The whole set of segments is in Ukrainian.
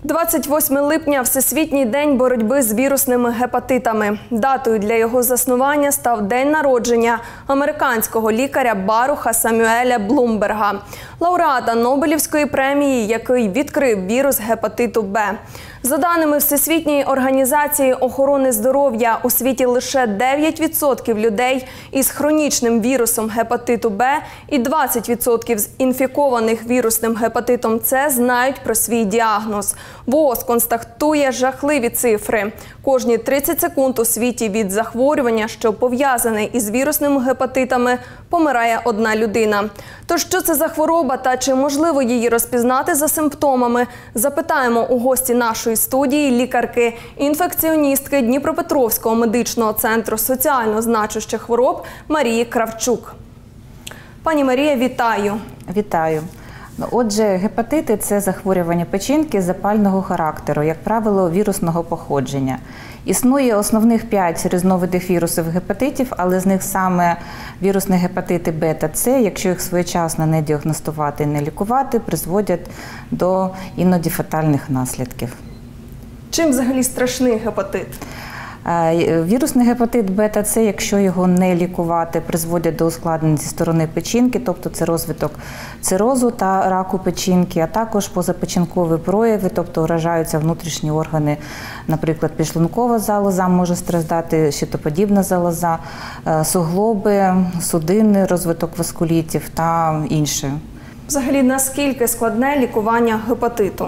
28 липня – Всесвітній день боротьби з вірусними гепатитами. Датою для його заснування став день народження американського лікаря Баруха Самюеля Блумберга, лауреата Нобелівської премії, який відкрив вірус гепатиту Б. За даними Всесвітньої організації охорони здоров'я, у світі лише 9% людей із хронічним вірусом гепатиту Б і 20% з інфікованих вірусним гепатитом С знають про свій діагноз. ВООЗ констатує жахливі цифри. Кожні 30 секунд у світі від захворювання, що пов'язане із вірусними гепатитами, помирає одна людина. Тож що це за хвороба та чи можливо її розпізнати за симптомами, запитаємо у гості нашої студії лікарки-інфекціоністки Дніпропетровського медичного центру соціально значущих хвороб Марії Кравчук. Пані Марія, вітаю. Вітаю. Отже, гепатити – це захворювання печінки запального характеру, як правило, вірусного походження. Існує основних 5 різновидів вірусів гепатитів, але з них саме вірусні гепатити Б та С, якщо їх своєчасно не діагностувати і не лікувати, призводять до іноді фатальних наслідків. Чим взагалі страшний гепатит? Вірусний гепатит Б та С, якщо його не лікувати, призводять до ускладнень зі сторони печінки, тобто це розвиток цирозу та раку печінки, а також позапечінкові прояви, тобто вражаються внутрішні органи, наприклад, підшлункова залоза може страждати, щитоподібна залоза, суглоби, судини, розвиток васкулітів та інше. Взагалі, наскільки складне лікування гепатиту?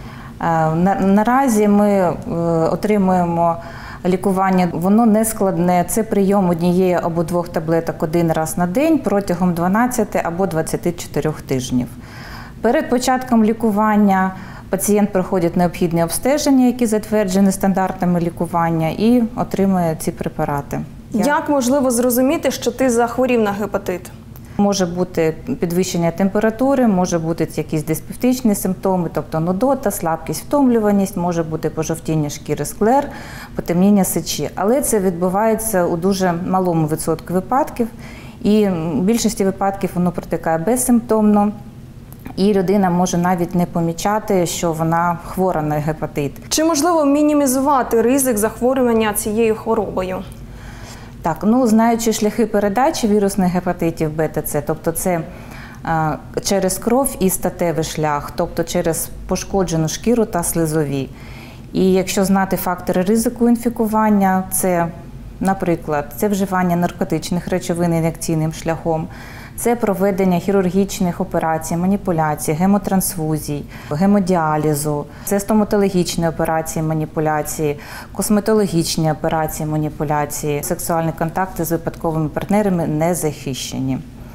Наразі ми отримуємо лікування, воно не складне. Це прийом однієї або 2 таблеток один раз на день протягом 12 або 24 тижнів. Перед початком лікування пацієнт проходить необхідні обстеження, які затверджені стандартами лікування, і отримує ці препарати. Як можливо зрозуміти, що ти захворів на гепатит? Може бути підвищення температури, може бути якісь диспептичні симптоми, тобто нудота, слабкість, втомлюваність, може бути пожовтіння шкіри, склер, потемніння сечі. Але це відбувається у дуже малому відсотку випадків, і в більшості випадків воно протикає безсимптомно, і людина може навіть не помічати, що вона хвора на гепатит. Чи можливо мінімізувати ризик захворювання цією хворобою? Так, знаючи шляхи передачі вірусних гепатитів Б та С, тобто це через кров і статевий шлях, тобто через пошкоджену шкіру та слизові. І якщо знати фактори ризику інфікування, це, наприклад, це вживання наркотичних речовин ін'єкційним шляхом, це проведення хірургічних операцій, маніпуляцій, гемотрансфузій, гемодіалізу, це стоматологічні операції, маніпуляції, косметологічні операції, маніпуляції, сексуальні контакти з випадковими партнерами не захищені.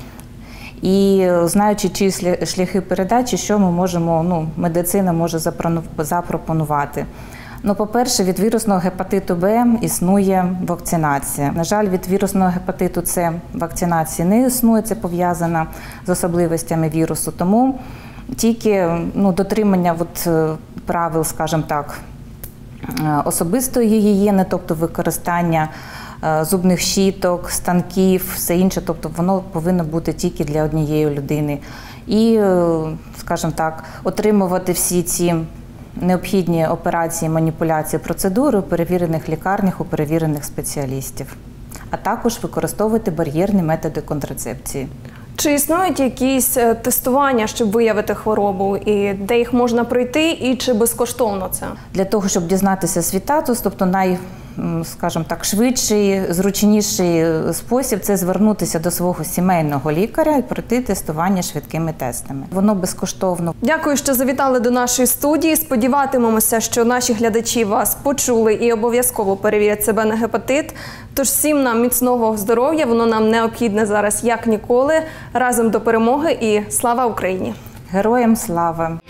І знаючи ці шляхи передачі, що ми можемо, медицина може запропонувати. По-перше, від вірусного гепатиту Б існує вакцинація. На жаль, від вірусного гепатиту С вакцинації не існує, це пов'язано з особливостями вірусу. Тому тільки дотримання правил, скажімо так, особистої гігієни, тобто використання зубних щіток, станків, все інше, тобто воно повинно бути тільки для однієї людини. І, скажімо так, отримувати всі ці необхідні операції, маніпуляції, процедури у перевірених лікарнях, у перевірених спеціалістів. А також використовувати бар'єрні методи контрацепції. Чи існують якісь тестування, щоб виявити хворобу, і де їх можна пройти, і чи безкоштовно це? Для того, щоб дізнатися свій статус, тобто скажімо так, швидший, зручніший спосіб – це звернутися до свого сімейного лікаря і пройти тестування швидкими тестами. Воно безкоштовно. Дякую, що завітали до нашої студії. Сподіватимемося, що наші глядачі вас почули і обов'язково перевірять себе на гепатит. Тож всім нам міцного здоров'я, воно нам необхідне зараз як ніколи. Разом до перемоги і слава Україні! Героям слава!